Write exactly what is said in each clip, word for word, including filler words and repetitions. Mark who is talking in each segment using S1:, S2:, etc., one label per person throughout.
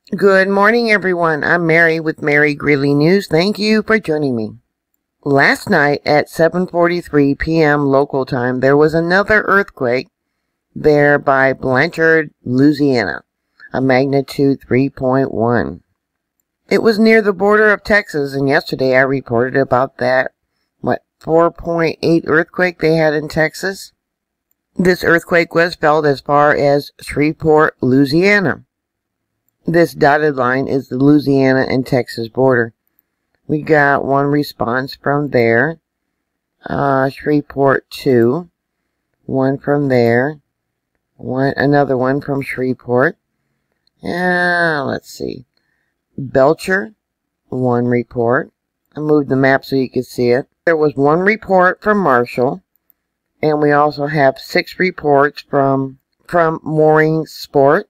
S1: Good morning, everyone. I'm Mary with Mary Greeley News. Thank you for joining me. Last night at seven forty-three p m local time, there was another earthquake there by Blanchard, Louisiana, a magnitude three point one. It was near the border of Texas, and yesterday I reported about that, what, four point eight earthquake they had in Texas. This earthquake was felt as far as Shreveport, Louisiana. This dotted line is the Louisiana and Texas border. We got one response from there, uh, Shreveport two, one from there, one another one from Shreveport. Yeah, let's see, Belcher, one report. I moved the map so you could see it. There was one report from Marshall, and we also have six reports from from Mooring Sport.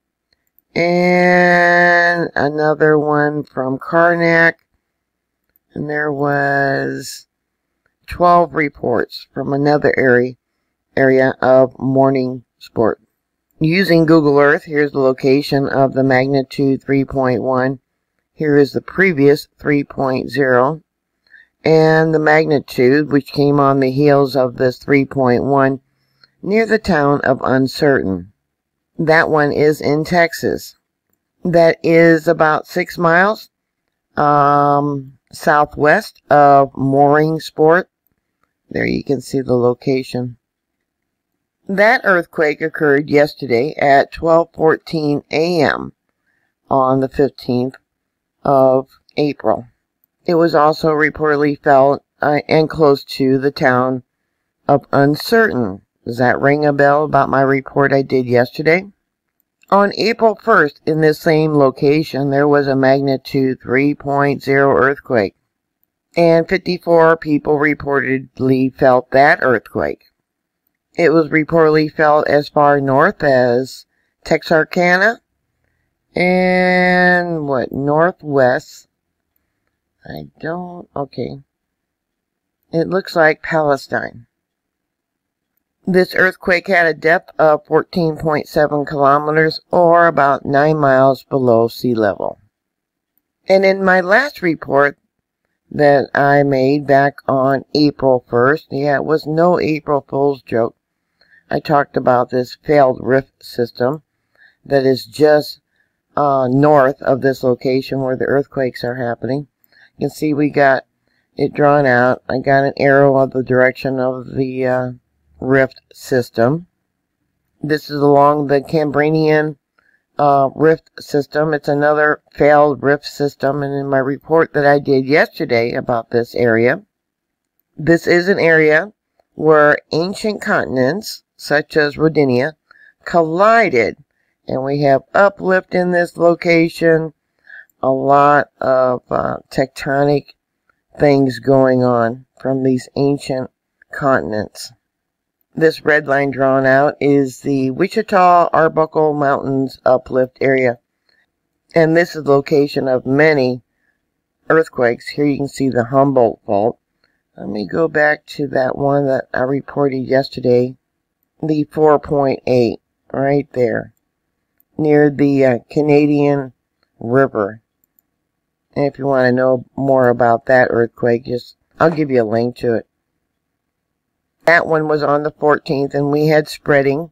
S1: And another one from Karnak. And there was twelve reports from another area, area of Morning Sport. Using Google Earth, here's the location of the magnitude three point one. Here is the previous three point zero. And the magnitude, which came on the heels of this three point one, near the town of Uncertain. That one is in Texas. That is about six miles um, southwest of Mooring Sport. There you can see the location. That earthquake occurred yesterday at twelve fourteen a m on the fifteenth of April. It was also reportedly felt uh, and close to the town of Uncertain. Does that ring a bell about my report I did yesterday? On April first, in this same location, there was a magnitude three point zero earthquake, and fifty-four people reportedly felt that earthquake. It was reportedly felt as far north as Texarkana and, what, northwest. I don't, okay. It looks like Palestine. This earthquake had a depth of fourteen point seven kilometers, or about nine miles below sea level. And in my last report that I made back on April first, yeah, it was no April Fool's joke, I talked about this failed rift system that is just uh, north of this location where the earthquakes are happening. You can see we got it drawn out. I got an arrow of the direction of the uh, rift system. This is along the Cambrian uh, rift system. It's another failed rift system, and in my report that I did yesterday about this area, this is an area where ancient continents such as Rodinia collided, and we have uplift in this location, a lot of uh, tectonic things going on from these ancient continents. This red line drawn out is the Wichita Arbuckle Mountains uplift area. And this is the location of many earthquakes. Here you can see the Humboldt fault. Let me go back to that one that I reported yesterday. The four point eight, right there. Near the uh, Canadian River. And if you want to know more about that earthquake, just I'll give you a link to it. That one was on the fourteenth, and we had spreading.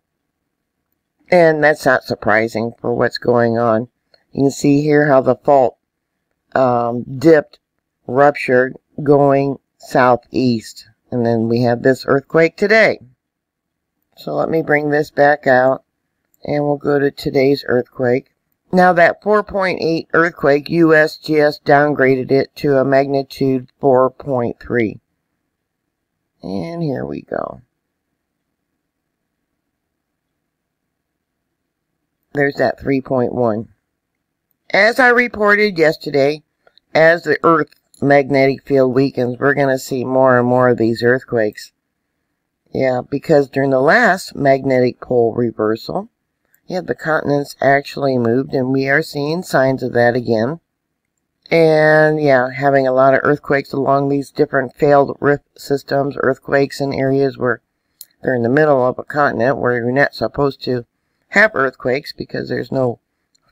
S1: And that's not surprising for what's going on. You can see here how the fault um, dipped, ruptured, going southeast. And then we have this earthquake today. So let me bring this back out, and we'll go to today's earthquake. Now that four point eight earthquake, U S G S downgraded it to a magnitude four point three. And here we go. There's that three point one. As I reported yesterday, as the Earth magnetic field weakens, we're going to see more and more of these earthquakes. Yeah, because during the last magnetic pole reversal, yeah, the continents actually moved, and we are seeing signs of that again. And yeah, having a lot of earthquakes along these different failed rift systems, earthquakes in areas where they're in the middle of a continent where you're not supposed to have earthquakes because there's no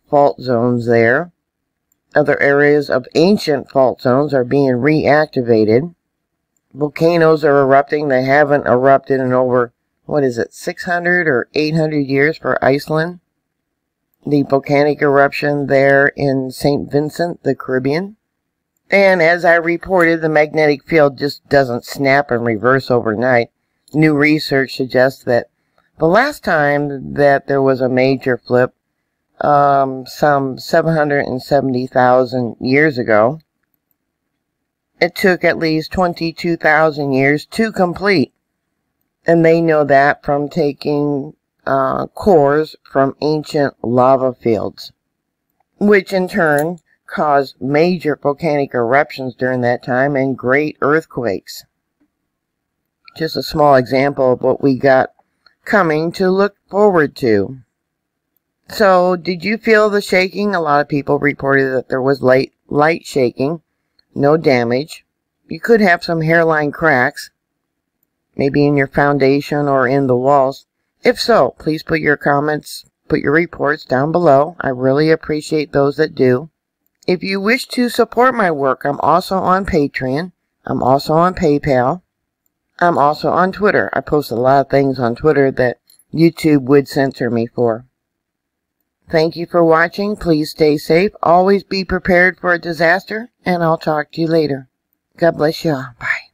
S1: fault zones there. Other areas of ancient fault zones are being reactivated. Volcanoes are erupting. They haven't erupted in over, what is it, six hundred or eight hundred years for Iceland. The volcanic eruption there in Saint Vincent, the Caribbean. And as I reported, the magnetic field just doesn't snap and reverse overnight. New research suggests that the last time that there was a major flip, um, some seven hundred seventy thousand years ago, it took at least twenty-two thousand years to complete. And they know that from taking uh, cores from ancient lava fields, which in turn caused major volcanic eruptions during that time and great earthquakes. Just a small example of what we got coming to look forward to. So, did you feel the shaking? A lot of people reported that there was light, light shaking. No damage. You could have some hairline cracks, maybe in your foundation or in the walls. If so, please put your comments, put your reports down below. I really appreciate those that do. If you wish to support my work, I'm also on Patreon. I'm also on PayPal. I'm also on Twitter. I post a lot of things on Twitter that YouTube would censor me for. Thank you for watching. Please stay safe. Always be prepared for a disaster, and I'll talk to you later. God bless you all. Bye.